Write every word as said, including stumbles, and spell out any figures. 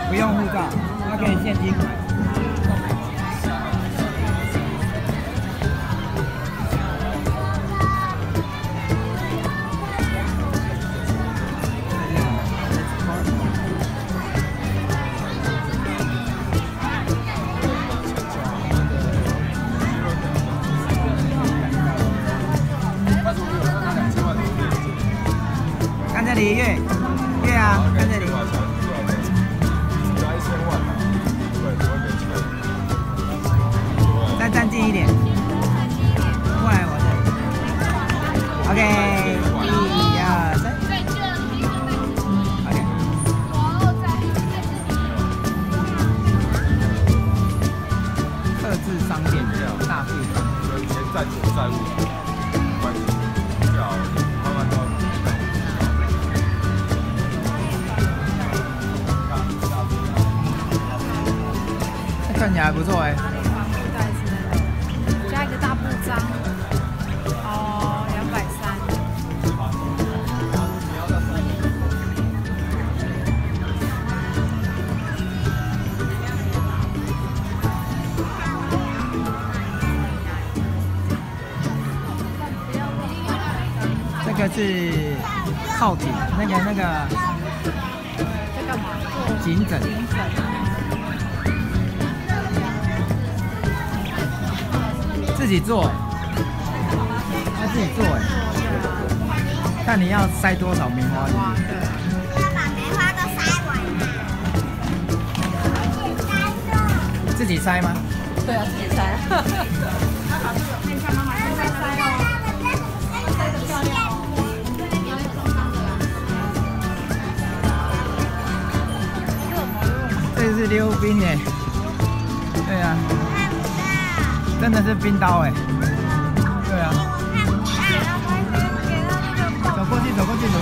不用护照，它可以现金买。看这里，月月啊，看这里。 再站近一点，过来我这。OK， 一、二、三。OK。特制商店，大富商。 以前债主债务关系，最好慢慢到。 看起来不错哎。 加一个大布章，哦，两百三。 这个是靠颈，那个那个。 在干嘛？ 颈枕。 颈枕。 自己做，他自己做哎，看你要塞多少棉花进去。 要把棉花都塞完了。 自己塞吗？ 对啊，自己塞。看一下妈妈现在塞哦，塞的漂亮哦。 这是溜冰哎，对啊。 真的是冰刀哎、欸，对啊，走过去，走过去，走